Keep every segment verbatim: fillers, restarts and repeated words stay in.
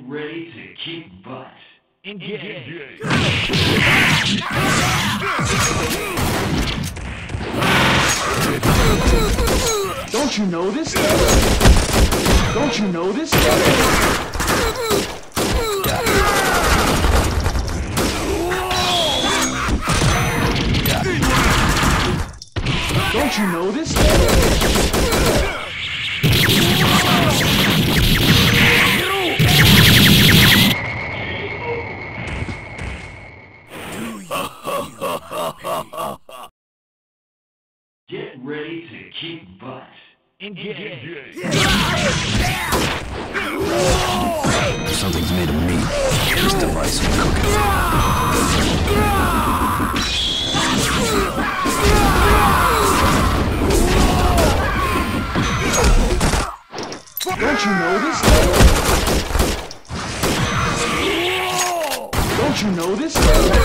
ready to kick butt. Engage. Don't you know this? Don't you know this? Don't you know this? Get ready to kick butt. Engage. Something's made of meat. This device will cook it. Don't you know this? Don't you know this?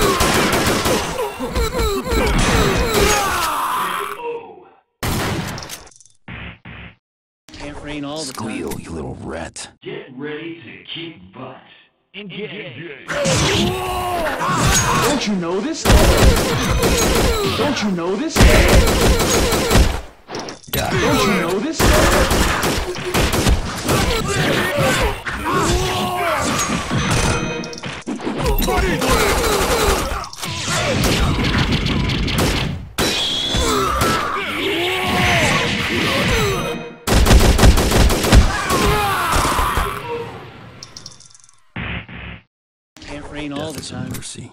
Can't rain all the time. Squeal, you little rat. Get ready to kick butt. Engage. Don't you know this? Don't you know this? Got it. Don't you know this? Can't rain all the time. Mercy.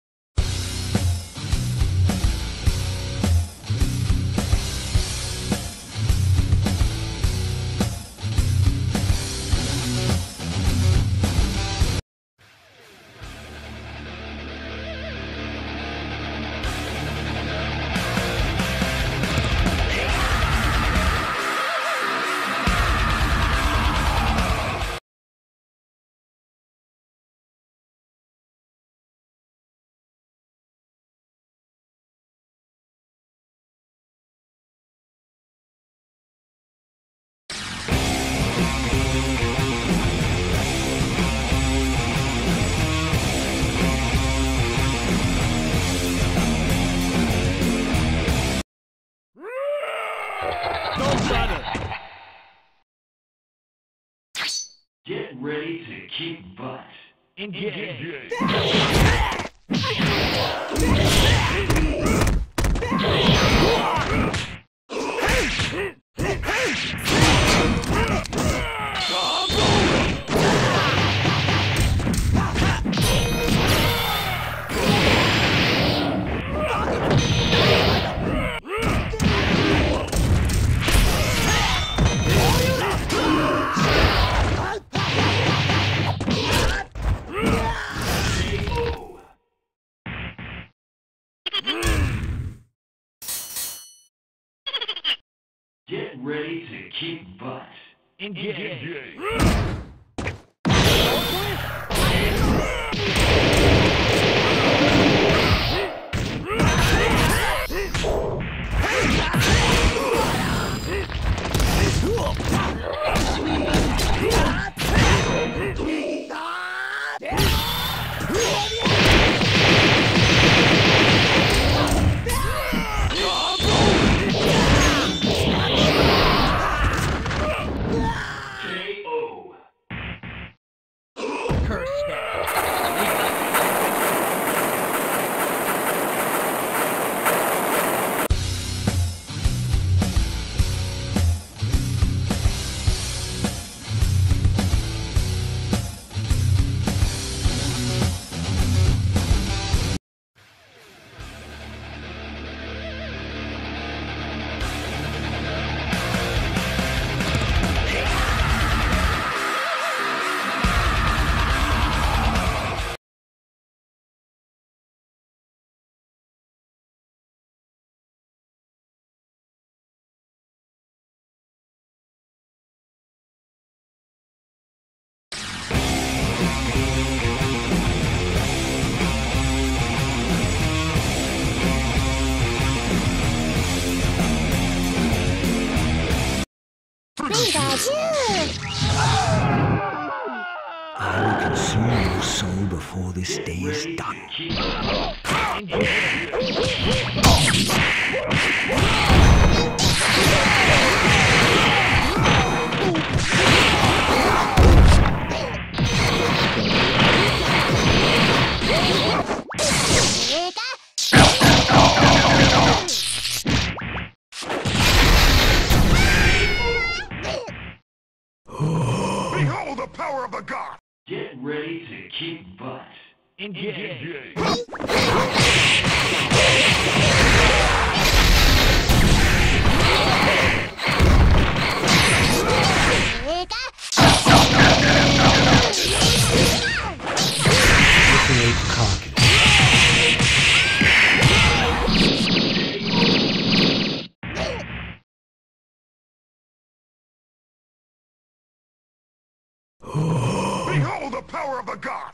Get ready to kick butt. Engage. Get ready to kick butt. Engage. I will consume your soul before this day is done. Behold the power of the god! Get ready to kick butt. Engage. Create carcass. Behold the power of the god!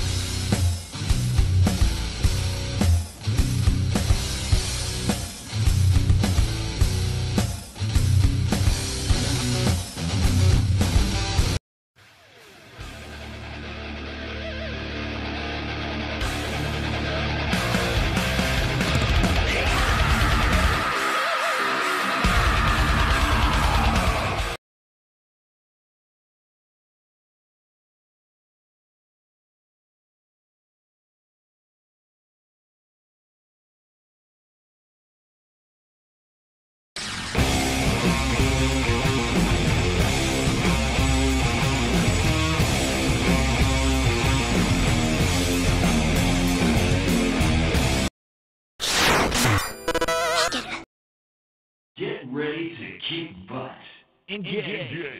Get ready to kick butt. Engage.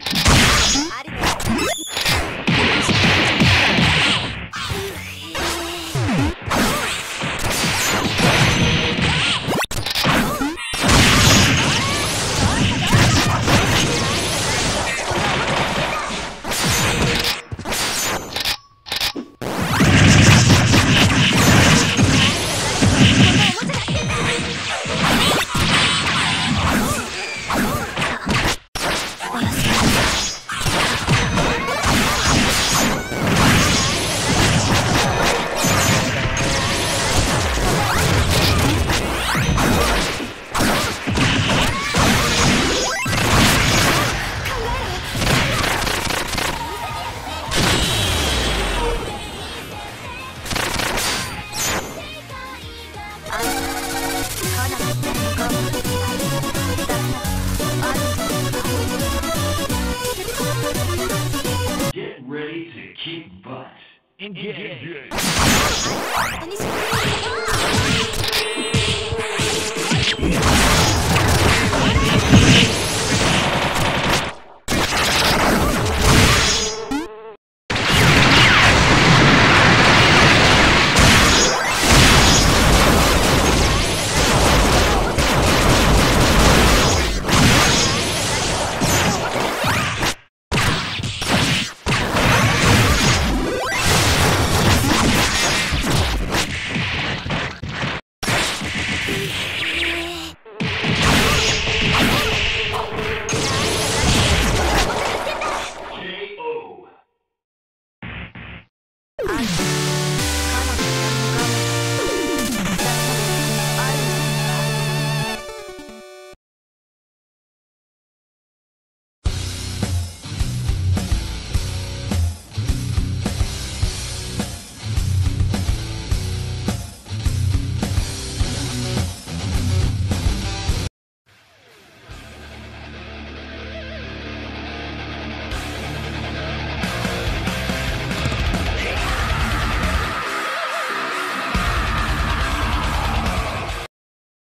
Get ready to kick butt. Engage. Engage.